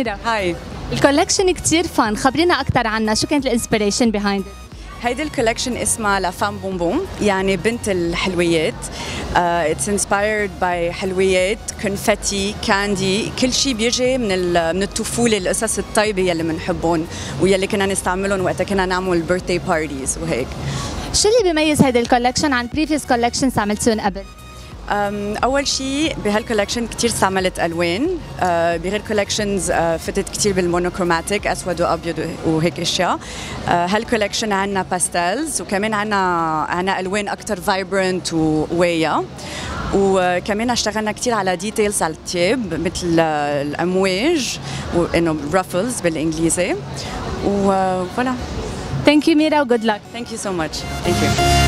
ميرا. هاي. الكولكشن كتير فن، خبرينا أكثر عنها، شو كانت الانسبيريشن بيهايند؟ هيدي الكولكشن اسمها لا فام بومبوم، يعني بنت الحلويات. اتس انسبايرد باي حلويات، كونفتي، كاندي، كل شيء بيجي من الطفوله، القصص الطيبه يلي بنحبهم ويلي كنا نستعملهم وقتها كنا نعمل بيرثدي بارتيز وهيك. شو اللي بيميز هيدي الكولكشن عن بريفيوس كولكشنز عملتوهم قبل؟ اول شيء بهالكولكشن كثير استعملت الوان، بغير كولكشنز فتت كثير بالمونوكروماتيك، اسود وابيض وهيك اشياء. هالكولكشن عندنا باستيلز، وكمان عندنا الوان اكثر فايبرنت ووايا، وكمان اشتغلنا كثير على ديتيلز على الثياب مثل الامواج وانه رافلز بالانجليزي، وفوالا. ثانك يو ميرا وجود لك. ثانك يو سو ماتش. ثانك يو.